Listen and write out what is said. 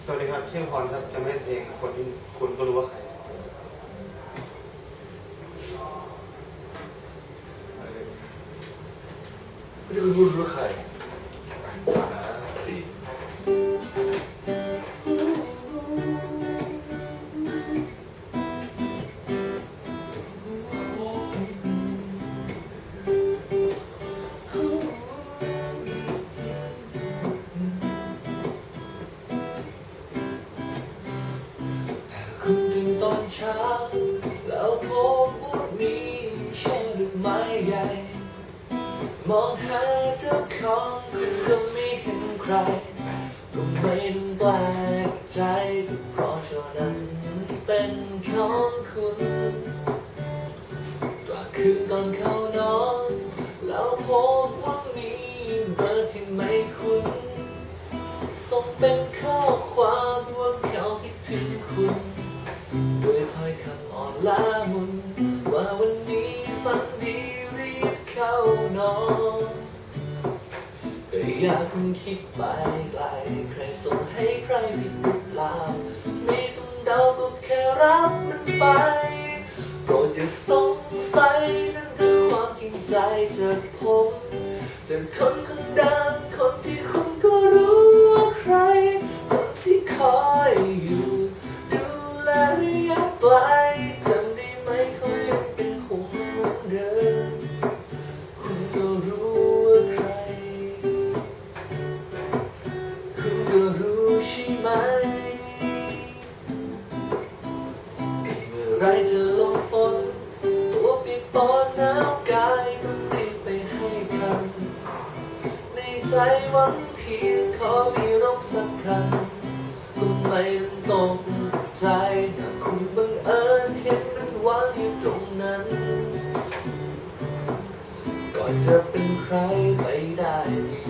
สวัสดีครับชื่อพรครับจะไม่เองคนที่คุณก็รู้ว่าใครไม่ได้รู้ว่าใครสี่คุณตื่นตอนเช้าแล้วพบว่ามีช่อดอกไม้ใหญ่มองหาเจ้าของคุณก็ไม่เห็นใครก็ไม่ต้องแปลกใจเพราะช่อนั้นเป็นของคุณกลางคืนตอนเข้านอนแล้วพบว่ามีเบอร์ที่ไม่คุ้นส่งเป็นข้อความว่าเขาคิดถึงคุณด้วยถ้อยคำอ่อนล้ามุนว่าวันนี้ฝันดีรีบเข้านอนก็อยากคุณคิดไปไกลใครส่งให้ใครผิดหรือเปล่าไม่ต้องเดาก็แค่รับมันไปโปรดอย่าสงสัยนั่นคือความจริงใจจากผมจากคนคนเดิมคนที่คุณก็รู้ว่าใครคนที่คอยอยู่ดูแลระยะไกลจำได้ไหมเขายังเป็นห่วงเหมือนเดิมคุณก็รู้ว่าใครคุณก็รู้ใช่ไหมเมื่อไรจะลงฝนตัวเปียกปอนหนาวกายต้องรีบไปให้ทันในใจหวังเพียงขอมีร่มสักครั้งก็ไม่ต้องตกใจหากคุณบังเอิญเห็นมันวางอยู่ตรงนั้นก่อนจะเป็นใครไปได้